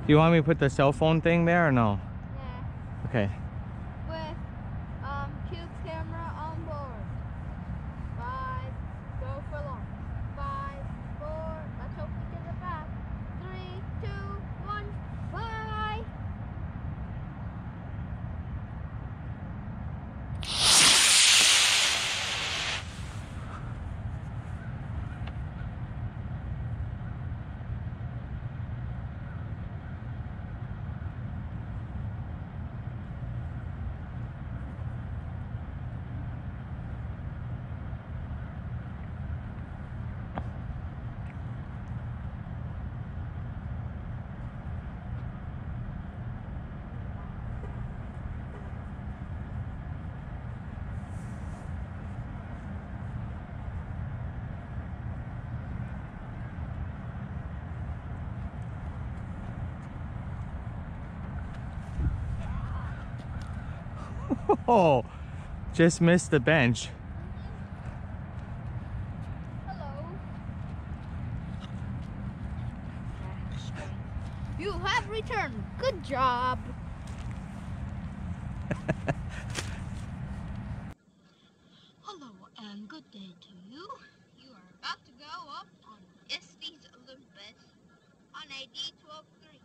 Do you want me to put the cell phone thing there or no? Yeah. Okay. With cube camera on board. 5, go for long. 5, 4, let's hope we get it back. 3, 2, 1, bye! Oh, just missed the bench. Hello. You have returned. Good job. Hello and good day to you. You are about to go up on Estes Olympus on a D12-3.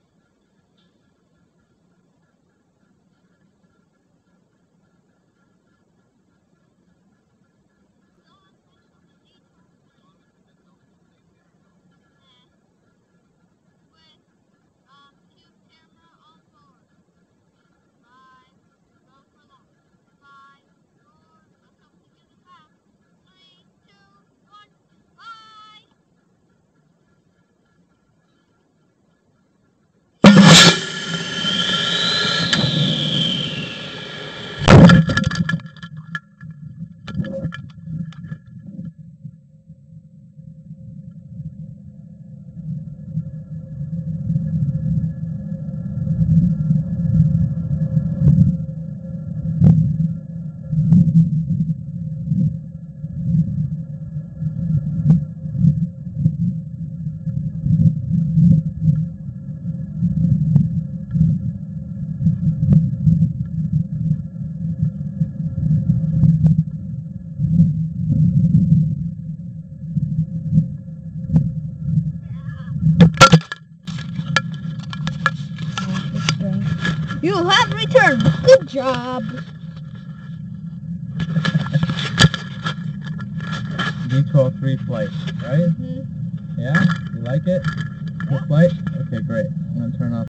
You have returned. Good job. D12-3 flight, right? Mm-hmm. Yeah? You like it? Good flight? Okay, great. I'm gonna turn off